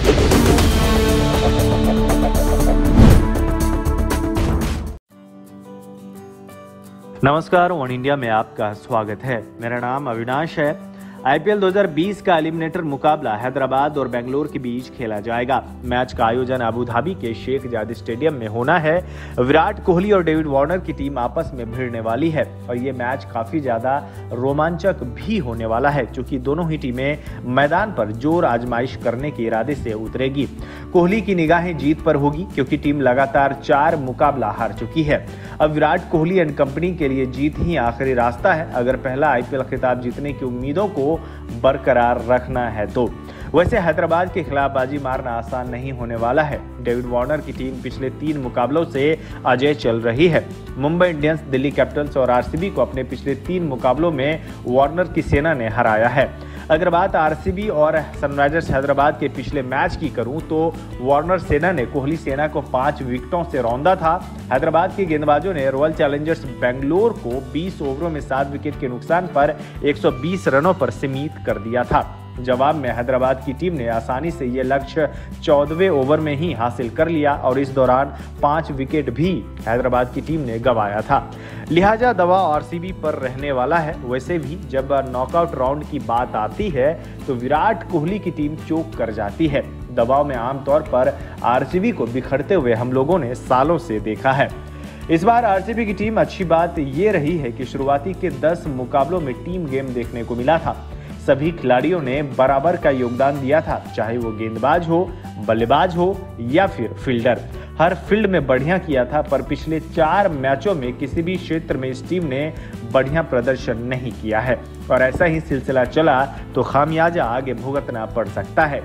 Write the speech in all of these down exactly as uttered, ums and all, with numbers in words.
नमस्कार, one India में आपका स्वागत है। मेरा नाम अविनाश है। आईपीएल दो हज़ार बीस का एलिमिनेटर मुकाबला हैदराबाद और बेंगलोर के बीच खेला जाएगा। मैच का आयोजन अबू धाबी के शेख जायद स्टेडियम में होना है। विराट कोहली और डेविड वार्नर की टीम आपस में भिड़ने वाली है और ये मैच काफी ज्यादा रोमांचक भी होने वाला है, क्योंकि दोनों ही टीमें मैदान पर जोर आजमाइश करने के इरादे से उतरेगी। कोहली की निगाहें जीत पर होगी, क्योंकि टीम लगातार चार मुकाबला हार चुकी है। अब विराट कोहली एंड कंपनी के लिए जीत ही आखिरी रास्ता है, अगर पहला आईपीएल खिताब जीतने की उम्मीदों को बरकरार रखना है तो। वैसे हैदराबाद के खिलाफ बाजी मारना आसान नहीं होने वाला है। डेविड वार्नर की टीम पिछले तीन मुकाबलों से अजेय चल रही है। मुंबई इंडियंस, दिल्ली कैपिटल्स और आरसीबी को अपने पिछले तीन मुकाबलों में वार्नर की सेना ने हराया है। अगर बात आरसीबी और सनराइजर्स हैदराबाद के पिछले मैच की करूं तो वार्नर सेना ने कोहली सेना को पांच विकेटों से रौंदा था। हैदराबाद के गेंदबाजों ने रॉयल चैलेंजर्स बेंगलोर को बीस ओवरों में सात विकेट के नुकसान पर एक सौ बीस रनों पर सीमित कर दिया था। जवाब में हैदराबाद की टीम ने आसानी से यह लक्ष्य चौदहवें ओवर में ही हासिल कर लिया और इस दौरान पांच विकेट भी हैदराबाद की टीम ने गंवाया था। लिहाजा दबाव आरसीबी पर रहने वाला है। वैसे भी जब नॉकआउट राउंड की बात आती है तो विराट कोहली की टीम चोक कर जाती है। दबाव में आमतौर पर आरसीबी को बिखरते हुए हम लोगों ने सालों से देखा है। इस बार आरसीबी की टीम अच्छी बात ये रही है कि शुरुआती के दस मुकाबलों में टीम गेम देखने को मिला था। सभी खिलाड़ियों ने बराबर का योगदान दिया था, चाहे वो गेंदबाज हो, बल्लेबाज हो या फिर फील्डर। हर फील्ड में बढ़िया किया था, पर पिछले चार मैचों में किसी भी क्षेत्र में इस टीम ने बढ़िया प्रदर्शन नहीं किया है और ऐसा ही सिलसिला चला तो खामियाजा आगे भुगतना पड़ सकता है।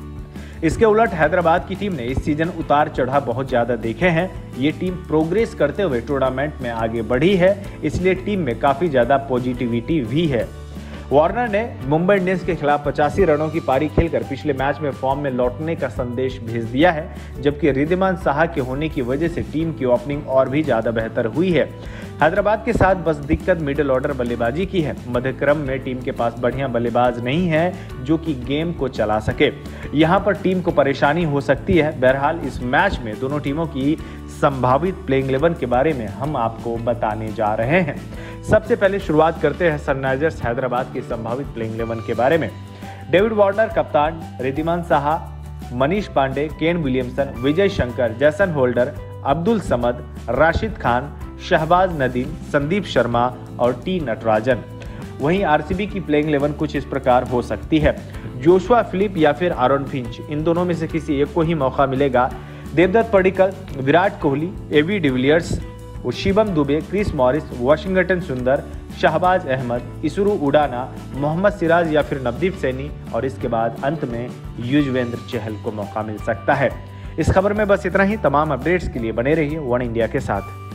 इसके उलट हैदराबाद की टीम ने इस सीजन उतार चढ़ाव बहुत ज्यादा देखे हैं। ये टीम प्रोग्रेस करते हुए टूर्नामेंट में आगे बढ़ी है, इसलिए टीम में काफी ज्यादा पॉजिटिविटी भी है। वार्नर ने मुंबई इंडियंस के खिलाफ पचासी रनों की पारी खेलकर पिछले मैच में फॉर्म में लौटने का संदेश भेज दिया है, जबकि रिद्धिमान साहा के होने की वजह से टीम की ओपनिंग और भी ज्यादा बेहतर हुई है। हैदराबाद के साथ बस दिक्कत मिडिल ऑर्डर बल्लेबाजी की है। मध्यक्रम में टीम के पास बढ़िया बल्लेबाज नहीं है जो कि गेम को चला सके। यहां पर टीम को परेशानी हो सकती है। बहरहाल इस मैच में दोनों टीमों की संभावित प्लेइंग इलेवन के बारे में हम आपको बताने जा रहे हैं। सबसे पहले शुरुआत करते हैं सनराइजर्स हैदराबाद की संभावित प्लेइंग इलेवन के बारे में। डेविड वार्नर कप्तान, Wriddhiman Saha, Manish Pandey, Kane Williamson, Vijay Shankar, Jason Holder, Abdul Samad, Rashid Khan, Shahbaz Nadeem, Sandeep Sharma और टी नटराजन। वहीं आरसीबी की प्लेइंग इलेवन कुछ इस प्रकार हो सकती है। जोशुआ फिलिप या फिर आरोन फिंच, इन दोनों में से किसी एक को ही मौका मिलेगा। Devdutt Padikkal, Virat Kohli, AB de Villiers, Shivam Dube, Chris Morris, Washington Sundar, Shahbaz Ahmad, इसरू Udana, Mohammad Siraj या फिर नवदीप सैनी और इसके बाद अंत में युजवेंद्र चहल को मौका मिल सकता है। इस खबर में बस इतना ही। तमाम अपडेट्स के लिए बने रहिए वन इंडिया के साथ।